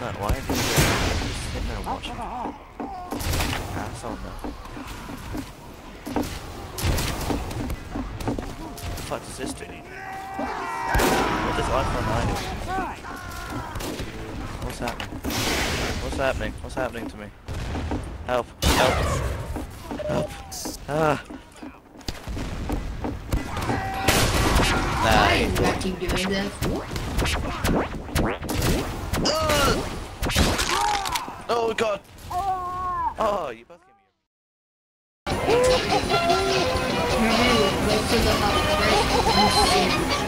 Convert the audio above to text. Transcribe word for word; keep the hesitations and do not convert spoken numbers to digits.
that? Why are you just sitting there watching? Asshole, no. What the fuck does this do? What does iPhone nine do? What's happening? What's happening? What's happening to me? Help! Help! Help! Ah! Why is that keep doing this? Oh god! Oh, you both gave me a... Remember, we went to the house first.